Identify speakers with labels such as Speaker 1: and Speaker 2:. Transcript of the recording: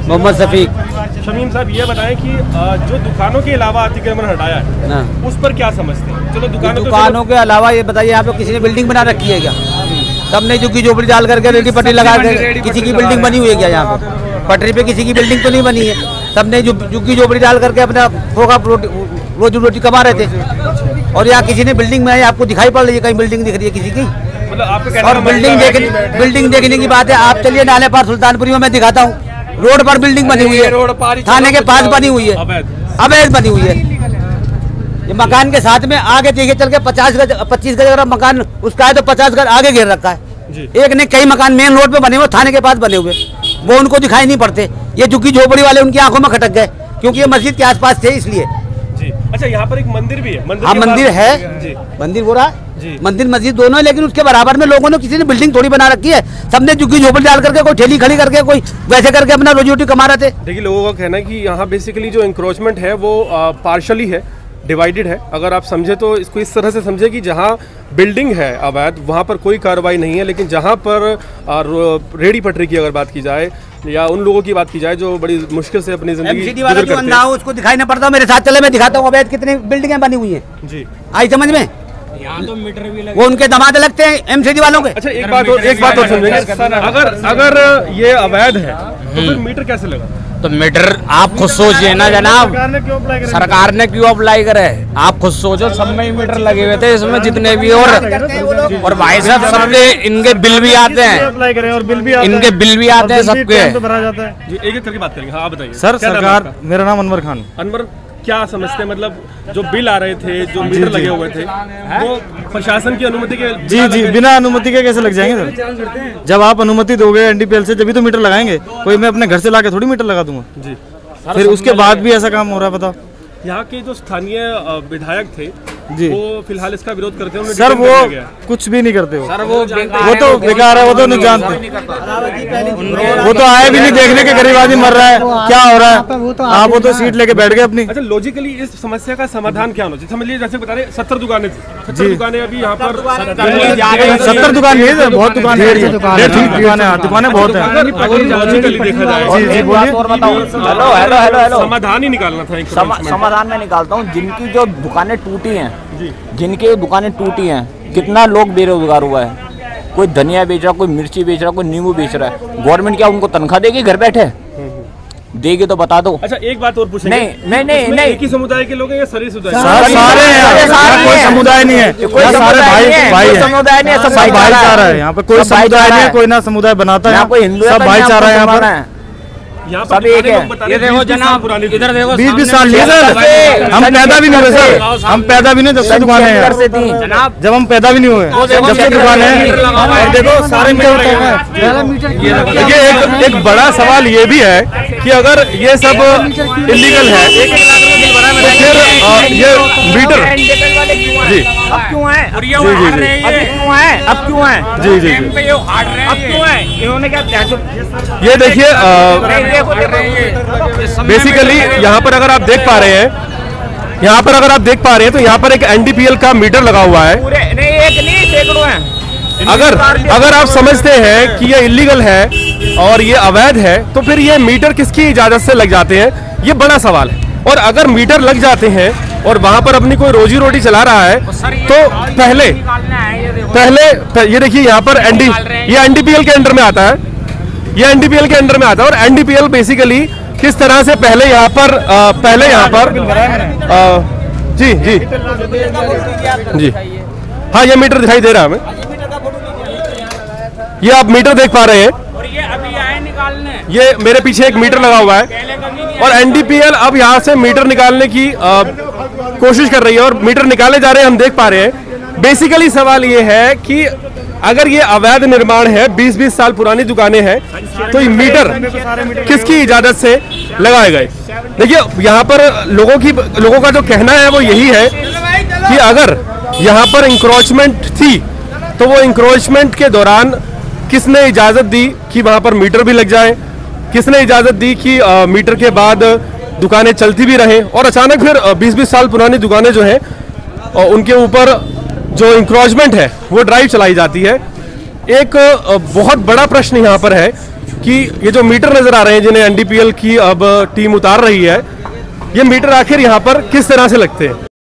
Speaker 1: मोहम्मद शफीक।
Speaker 2: शमीम साहब ये बताएं कि जो दुकानों के अलावा अतिक्रमण हटाया है
Speaker 1: ना,
Speaker 2: उस पर क्या समझते हैं? चलो
Speaker 1: दुकानों के अलावा ये बताइए, यहाँ पे किसी ने बिल्डिंग बना रखी है क्या? सबने झुग्गी झोपड़ी डाल करके रेडी पटरी लगा के, किसी की बिल्डिंग बनी हुई है क्या? यहाँ पे पटरी पे किसी की बिल्डिंग तो नहीं बनी है। सबने झुग्गी झोपड़ी डाल करके अपना फोका रोजी रोटी कमा रहे थे। और यहाँ किसी ने बिल्डिंग में आपको दिखाई पड़ रही है? कहीं बिल्डिंग दिख रही है किसी की?
Speaker 2: मतलब आपको
Speaker 1: और बिल्डिंग देखने की बात है, आप चलिए नाले पार सुल्तानपुरी में, मैं दिखाता हूँ, रोड पर बिल्डिंग बनी हुई है, थाने के पास बनी हुई है, अवैध बनी हुई है। ये मकान के साथ में आगे देखिए चल के 25 गज अगर मकान उसका है तो 50 गज आगे घेर रखा है। एक ने कई मकान मेन रोड पे बने हुए, थाने के पास बने हुए, वो उनको दिखाई नहीं पड़ते। ये झुग्गी झोपड़ी वाले उनकी आंखों में खटक गए, क्योंकि ये मस्जिद के आसपास थे इसलिए।
Speaker 2: जी अच्छा, यहाँ पर एक मंदिर भी है।
Speaker 1: हाँ मंदिर है, मंदिर हो रहा है, मंदिर मस्जिद दोनों है, लेकिन उसके बराबर में लोगों ने, किसी ने बिल्डिंग थोड़ी बना रखी है। सबने झुग्गी झोपड़ी डाल करके, कोई ठेली खड़ी करके, कोई वैसे करके अपना रोजी रोटी कमा रहे थे।
Speaker 2: देखिए लोगों का कहना है कि यहाँ बेसिकली जो इंक्रोचमेंट है वो पार्शली है, डिवाइडेड है। अगर आप समझे तो इसको इस तरह से समझे कि जहाँ बिल्डिंग है अवैध वहाँ पर कोई कार्रवाई नहीं है, लेकिन जहाँ पर रेडी पटरी की अगर बात की जाए या उन लोगों की बात की जाए जो बड़ी मुश्किल से अपनी जिंदगी
Speaker 1: वाला जो अंधा हो उसको दिखाई नहीं पड़ता। मेरे साथ चले, मैं दिखाता हूँ अवैध कितनी बिल्डिंगें बनी हुई है। जी आई समझ में? यहाँ तो मीटर भी लगे, वो उनके दामाद लगते हैं एमसीडी वालों के।
Speaker 2: अच्छा एक बात और समझेंगे, अगर ये अवैध है तो फिर मीटर कैसे लगा?
Speaker 3: तो मीटर आप खुद सोचिए ना जनाब, सरकार ने क्यों अप्लाई करे? आप खुद सोचो, सब में ही मीटर लगे हुए थे इसमें जितने भी, और भाई साहब सबके इनके बिल भी आते हैं, इनके बिल भी आते हैं सबके।
Speaker 2: एक एक करके बात करेंगे। हाँ आप बताइए
Speaker 4: सर। सरकार, मेरा नाम अनवर खान।
Speaker 2: अनवर, क्या समझते हैं, मतलब जो बिल आ रहे थे, जो मीटर लगे हुए थे, वो प्रशासन की अनुमति के?
Speaker 4: जी बिना अनुमति के कैसे लग जाएंगे सर? जब आप अनुमति दोगे एनडीपीएल से जब भी तो मीटर लगाएंगे। कोई मैं अपने घर से लाके थोड़ी मीटर लगा दूंगा जी। फिर उसके बाद भी ऐसा काम हो रहा है, बताओ।
Speaker 2: यहाँ के जो स्थानीय विधायक थे जी, वो फिलहाल इसका विरोध करते हैं
Speaker 4: सर। वो कुछ भी नहीं करते हो सर, वो तो बेकार है, वो तो नहीं जानते, वो तो आए भी नहीं देखने के, गरीब आदमी मर रहा है, क्या हो रहा है। आप वो तो सीट लेके बैठ गए अपनी।
Speaker 2: अच्छा लॉजिकली इस समस्या का समाधान क्या होना चाहिए? समझ लीजिए जैसे बता रहे 70 दुकानें थी, 70 दुकानें अभी यहाँ पर
Speaker 4: 70 दुकान नहीं है, बहुत दुकान है, दुकानें बहुत है।
Speaker 2: अगर लॉजिकली देखा जाए,
Speaker 4: जी बोलिए।
Speaker 2: समाधान ही निकालना था।
Speaker 3: समाधान में निकालता हूँ, जिनकी जो दुकानें टूटी हैं, जिनकी दुकानें टूटी हैं, कितना लोग बेरोजगार हुआ है। कोई धनिया बेच रहा, कोई मिर्ची बेच रहा, कोई नींबू बेच रहा है। गवर्नमेंट क्या उनको तनख्वाह देगी घर बैठे? देगी तो बता दो।
Speaker 2: अच्छा एक बात और पूछेंगे।
Speaker 3: नहीं
Speaker 2: एक ही समुदाय के लोग हैं या सारे समुदाय?
Speaker 4: सारे, कोई समुदाय नहीं है, सारे भाई
Speaker 3: समुदाय नहीं है, सब
Speaker 4: भाईचारा है। यहाँ पे कोई समुदाय नहीं है, कोई ना समुदाय बनाता है,
Speaker 3: कोई हिंदू,
Speaker 4: सब भाईचारा है यहाँ पर।
Speaker 2: सब एक है।
Speaker 3: ये देखो जनाब, इधर देखो
Speaker 4: 20 साल लिए सर, हम पैदा भी नहीं हुए सर, हम पैदा भी नहीं जब से दुकान है, जब हम पैदा भी नहीं हुए जब से दुकान है। और देखो सारे देखिए, एक बड़ा सवाल ये भी है कि अगर ये सब इलीगल है तो फिर ये मीटर जी
Speaker 3: अब क्यों है?
Speaker 4: जी
Speaker 3: अब क्यों है?
Speaker 4: जी
Speaker 3: अब क्यों है? इन्होंने क्या?
Speaker 4: ये देखिए बेसिकली यहाँ पर अगर आप देख पा रहे हैं, तो यहाँ पर एक एनडीपीएल का मीटर लगा हुआ है।
Speaker 3: एक नहीं, सैकड़ों हैं।
Speaker 4: अगर आप समझते हैं कि ये इलीगल है और ये अवैध है, तो फिर ये मीटर किसकी इजाजत से लग जाते हैं, ये बड़ा सवाल है। और अगर मीटर लग जाते हैं और वहां पर अपनी कोई रोजी रोटी चला रहा है, तो पहले ये देखिए यहाँ पर ये एनडीपीएल के अंडर में आता है, ये एनडीपीएल के अंडर में आता है। और एनडीपीएल बेसिकली किस तरह से पहले यहाँ पर जी जी जी हाँ, ये मीटर दिखाई दे रहा है हमें, ये आप मीटर देख पा रहे हैं।
Speaker 3: और ये अभी आए निकालने,
Speaker 4: ये मेरे पीछे एक मीटर लगा हुआ है और एनडीपीएल अब यहाँ से मीटर निकालने की कोशिश कर रही है और मीटर निकाले जा रहे हैं, हम देख पा रहे हैं। बेसिकली सवाल ये है कि अगर ये अवैध निर्माण है, 20-20 साल पुरानी दुकानें हैं, तो ये मीटर किसकी इजाजत से लगाए गए? देखिए यहाँ पर लोगों का जो कहना है वो यही है कि अगर यहाँ पर इंक्रोचमेंट थी तो वो इंक्रोचमेंट के दौरान किसने इजाजत दी कि वहां पर मीटर भी लग जाए? किसने इजाजत दी कि मीटर के बाद दुकानें चलती भी रहें? और अचानक फिर 20-20 साल पुरानी दुकानें जो हैं उनके ऊपर जो इंक्रोचमेंट है वो ड्राइव चलाई जाती है। एक बहुत बड़ा प्रश्न यहाँ पर है
Speaker 2: कि ये जो मीटर नजर आ रहे हैं जिन्हें एनडीपीएल की अब टीम उतार रही है, ये मीटर आखिर यहाँ पर किस तरह से लगते हैं।